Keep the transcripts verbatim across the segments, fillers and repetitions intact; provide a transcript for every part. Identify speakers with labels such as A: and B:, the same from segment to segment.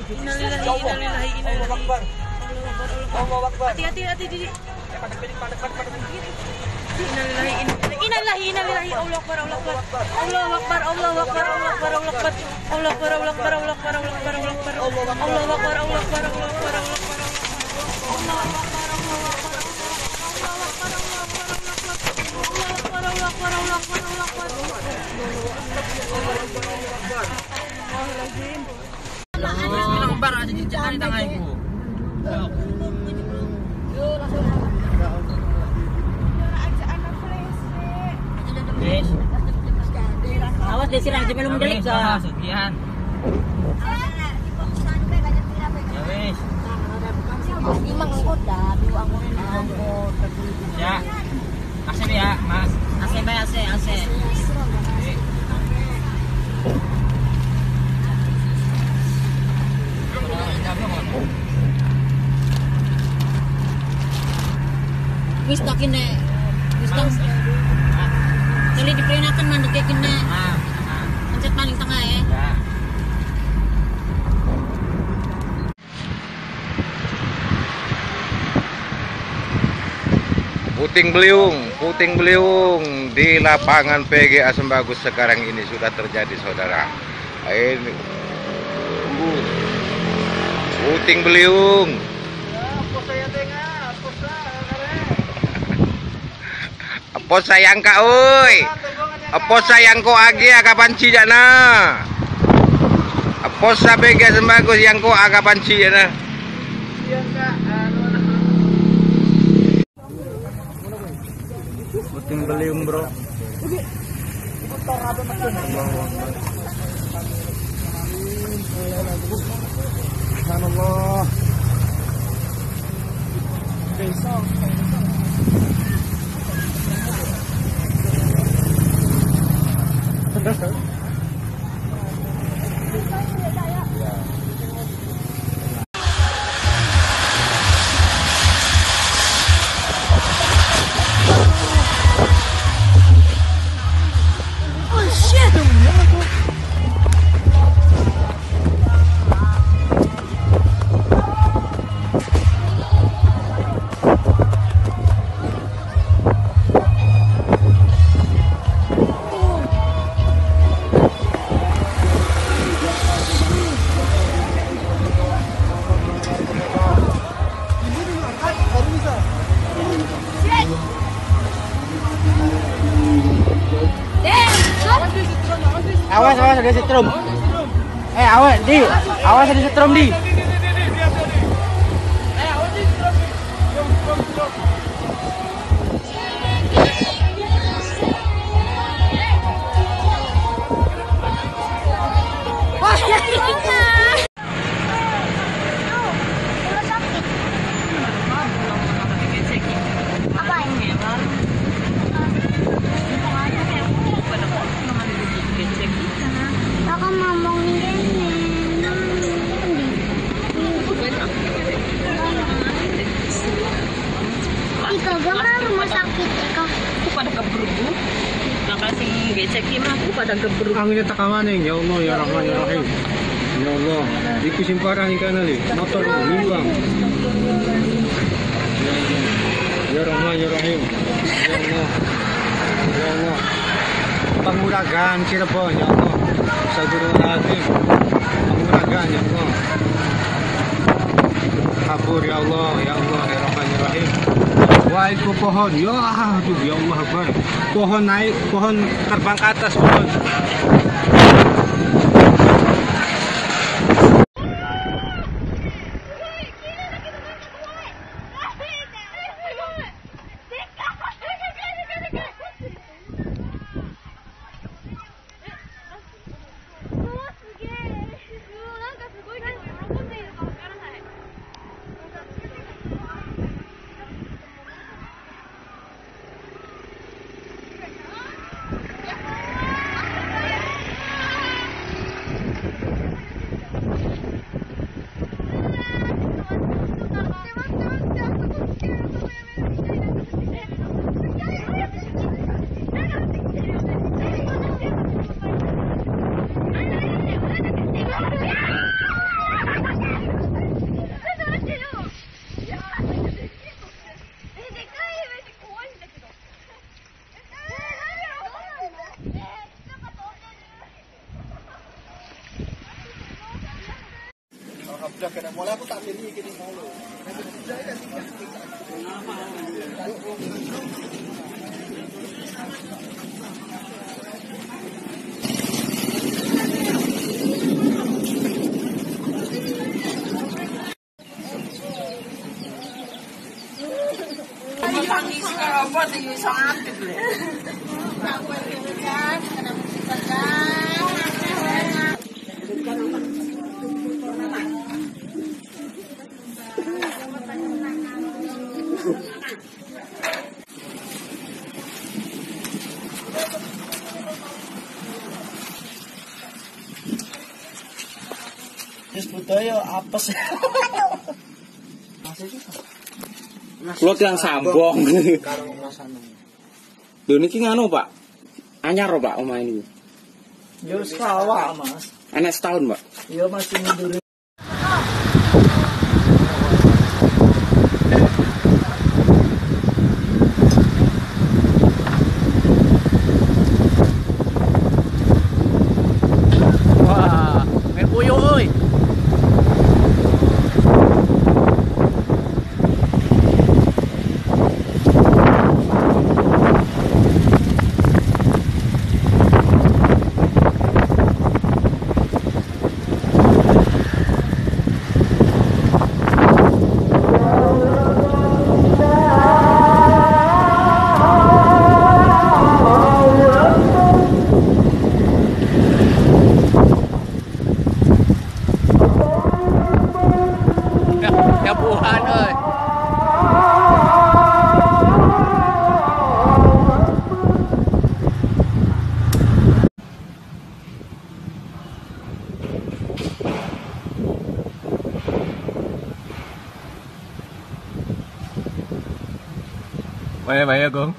A: Innalillahi, innalillahi, innalillahi. Allahu Akbar. Allahu Akbar. Hati-hati, hati Didi. Innalillahi, innalillahi, innalillahi. Allahu Akbar, Allahu Akbar. Allahu Akbar, Allahu Akbar, Allahu Akbar, Allahu Akbar. Allahu Akbar, Allahu Akbar, Allahu Akbar, Allahu Akbar, Allahu Akbar. Allahu Akbar, Allahu Akbar, Allahu Akbar, Allahu Akbar.
B: Bismillah, ada jejak di tanganku.
C: Awas dia sirang sebelum mendelik sa.
B: Sekian. Ya wis.
C: Imang angkot dah, dua angkot.
B: Ya. A C ya, Mas.
C: A C bay A C, A C. Wis tak kene. Wis tak. Jadi diperinakan mandek kayak kene.
B: Nah,
C: pencet paling tengah ya.
B: Ya.
D: Puting beliung, puting beliung di lapangan P G A Sembagus sekarang ini sudah terjadi, saudara. Ini puting beliung. Apa sayang kak, oi? Apa sayang kau agi kapan cidana? Apa sa P G A Sembagus yang kau kapan cidana? Puting beliung, bro.
E: Subhanallah. Awas, awas ada setrum. Eh, awas di, awas ada setrum di.
F: Rumah sakit kah?
A: Aku pada kebergu. Makasih gecekin aku pada kebergu.
E: Ang ina takamanin, ya Allah, ya Rahman, ya Rahim. Ya Allah, iku simparahin ka na li. Motor limbang. Ya Rahman, ya Rahim. Ya Allah. Ya Allah. Panguragan Cirebon, ya Allah. Sa Guru Azim. Panguragan, ya Allah. Kabur, ya Allah, ya Allah, ya Rahman, ya Rahim. Wah, itu pohon, ya aduh, ya Allah Akbar. Pohon naik, pohon terbang ke atas pohon. Udah kena mulai aku tak pilih gini mulu.
G: Terus budaya apa sih?
H: Kulo yang sambong. Lho niki nganu, Pak. Anyar, Pak, omah ini.
G: Yo sawah, Mas.
H: Enak setahun, Pak.
G: Yo masih mundur.
H: Wah, main puyuh euy. Ya Tuhan ơi. Mày mày ya con.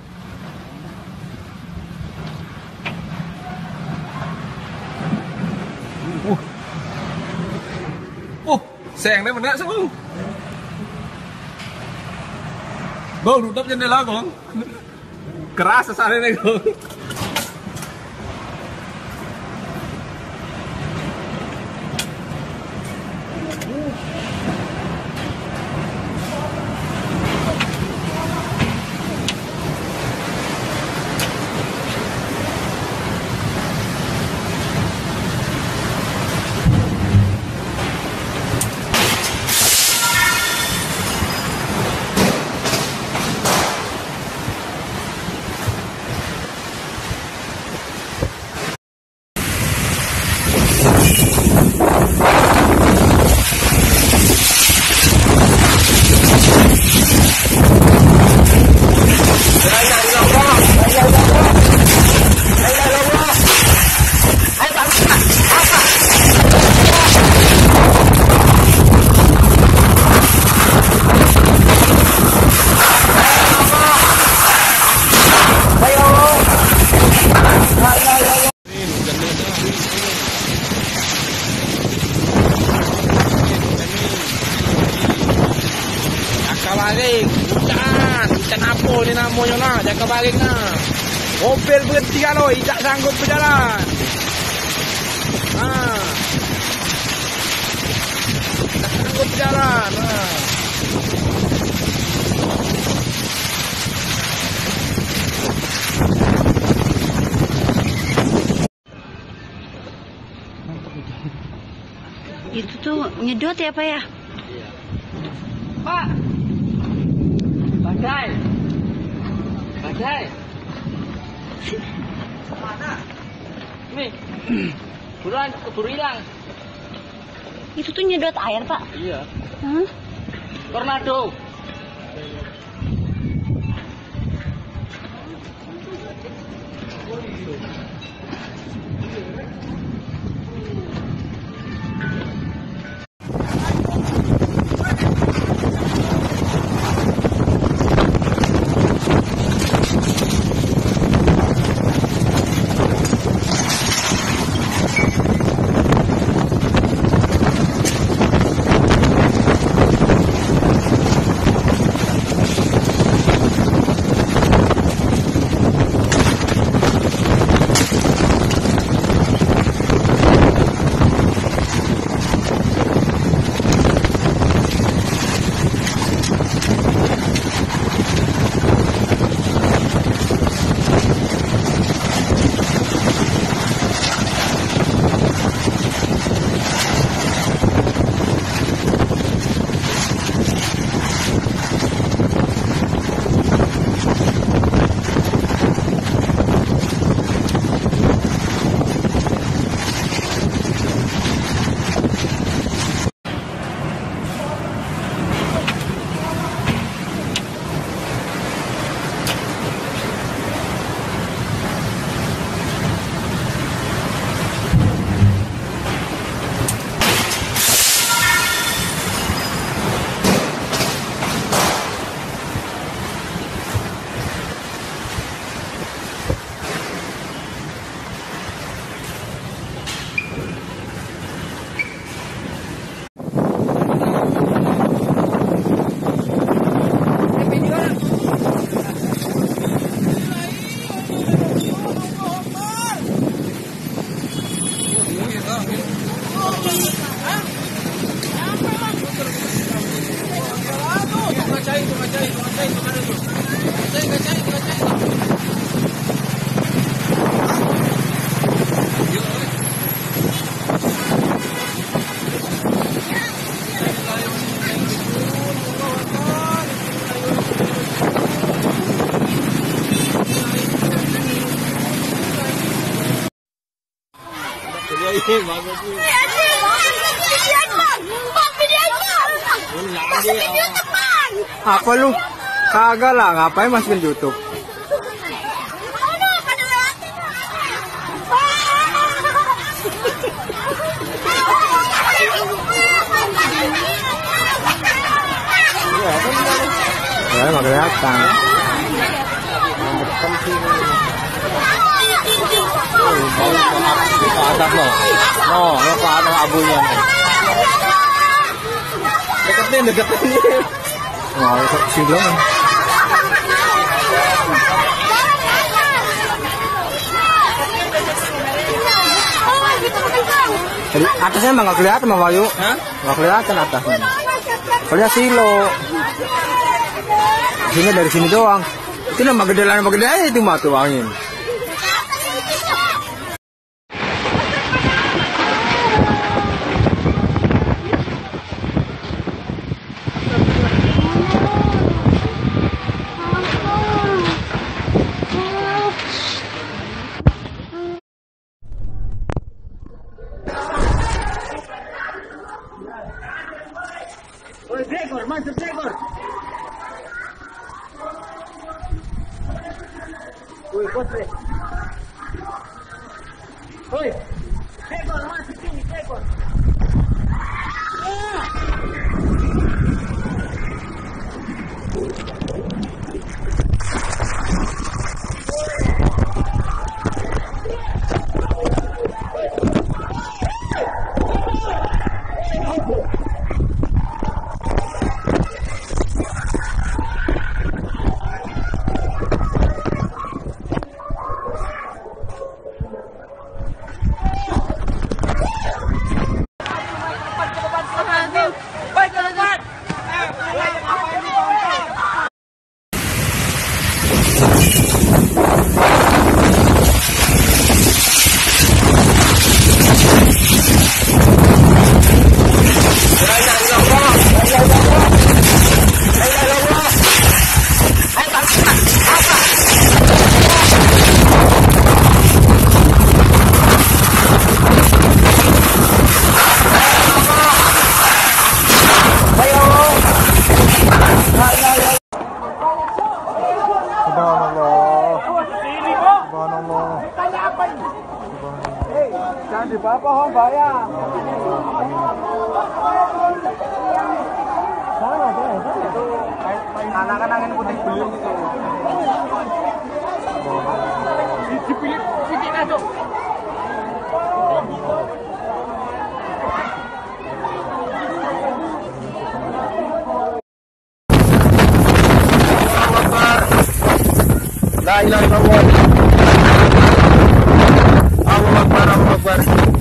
H: Uh. Uh, sèn đấy mình đã xuống. Bang, tutup jendela, Bang. Keras sesane nih, Bang. Kabaling, hujan, hujan apa ni namanya nak? Jangan kabaling nak. Mobil berhenti kalau tidak sanggup berjalan. Ha. Tak sanggup berjalan. Ha.
C: Itu tuh nyedot ya, Pak ya?
B: Iya. Pak. Badai. Badai. Mana? Ini. Buruan keburu hilang.
C: Itu tuh nyedot air, Pak?
B: Iya.
C: Hah?
B: Tornado.
E: Bagus sih. Apa lu? Kagak lah, ngapain masukin YouTube? Ya, nggak kelihatan. Ke atas loh. Oh, lo ke atas abunya. Deketin, deketin. Oh, kecil banget. Jadi atasnya emang nggak kelihatan Bang Wahyu, nggak kelihatan atasnya. Kelihatan silo. Sini dari sini doang. Itu nama gede nama gede aja itu mah tuh angin.
G: Sekor, mantap sekor. Woi, posre. Woi, sekor masuk sini, sekor. Jangan dibawa pohon bayar. Sana deh, anak-anak yang putih beliung itu. Dipilih, pilih aja. La ilaha illallah. Allahu Akbar, Allahu Akbar.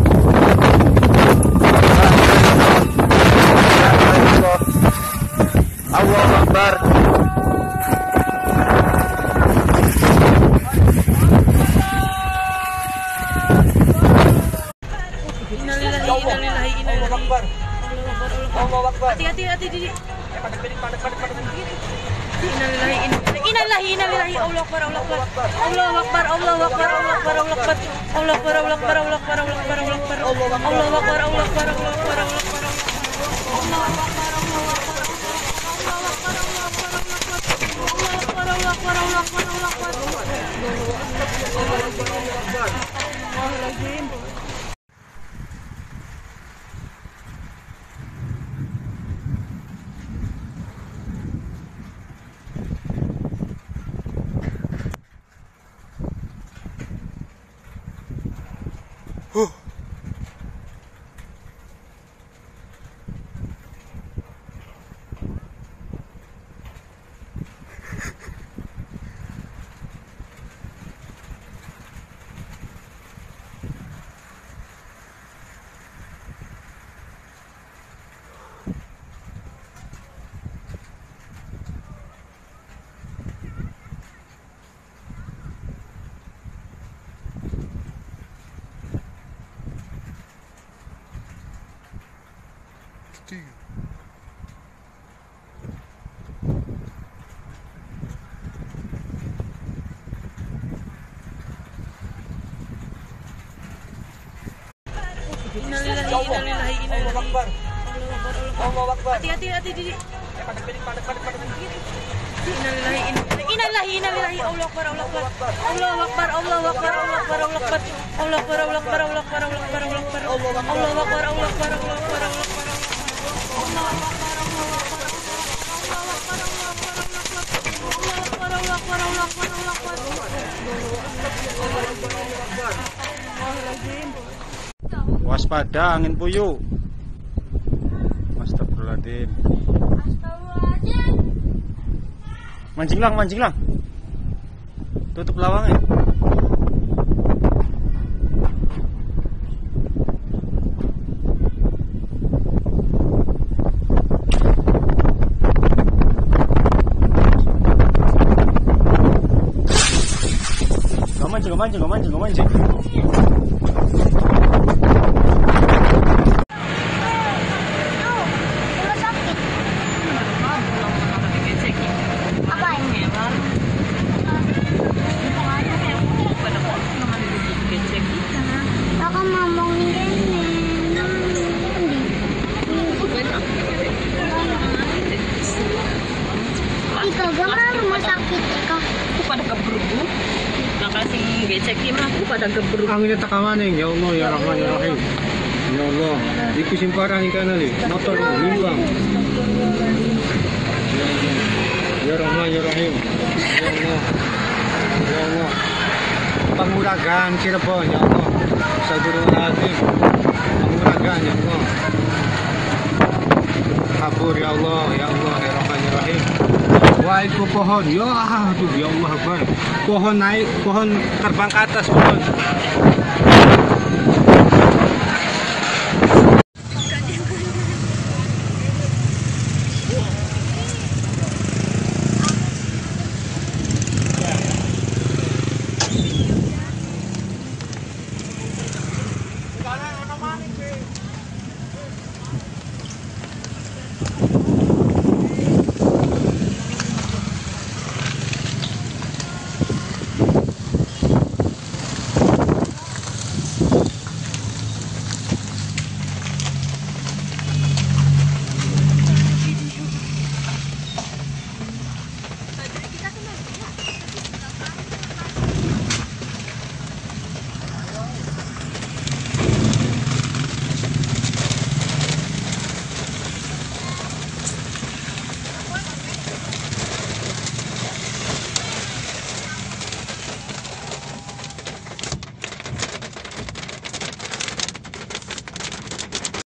G: Allahu Akbar.
A: Innalillahi, innalillahi, innalillahi.
G: Allahu Akbar. Allahu Akbar.
A: Hati-hati, hati, Didi.
G: Padat, padat, padat, padat.
A: Innalillahi, innalillahi, innalillahi. Allahu Akbar, Allahu Akbar. Allahu Akbar, Allahu Akbar, Allahu Akbar, Allahu Akbar. Allahu Akbar, Allahu Akbar, Allahu Akbar, Allahu Akbar, Allahu Akbar. Allahu Akbar, Allahu Akbar, Allahu Akbar, Allahu Akbar.
G: Akbar. Allah Akbar.
A: Hati-hati, hati, Didi.
G: Padat, padat, padat, padat.
A: Innalillahi innalillahi innalillahi Allahu Akbar Allahu Akbar Allahu Akbar Allahu Akbar Allahu Akbar Allahu Akbar Allahu Akbar Allahu Akbar Allahu Akbar Allahu Akbar Allahu Akbar Allahu Akbar Allahu Akbar Allahu Akbar Allahu Akbar.
E: Waspada angin puyuh. Astagfirullahaladzim. Mancing lang, mancing lang. Tutup lawangnya. Gak mancing, gak mancing, gak mancing, gak mancing.
F: Ika gambar rumah sakit Ika.
C: Aku pada kebergu. Yang kasih gecek ini aku pada kebergu.
E: Ang ini takamaning, ya Allah, ya Rahman, ya Rahim. Ya Allah, iku simparah ikan ali, motor limbang. Ya Rahman, ya Rahim. Ya Allah, ya Allah. Panguragan Cirebon, ya Allah. Astagfirullahaladzim. Panguragan, ya Allah. Kabur, ya Allah, ya Allah, ya Rahman, ya Rahim. Wah, itu pohon, ya aduh, ya Allah Akbar. Pohon naik, pohon terbang ke atas pohon.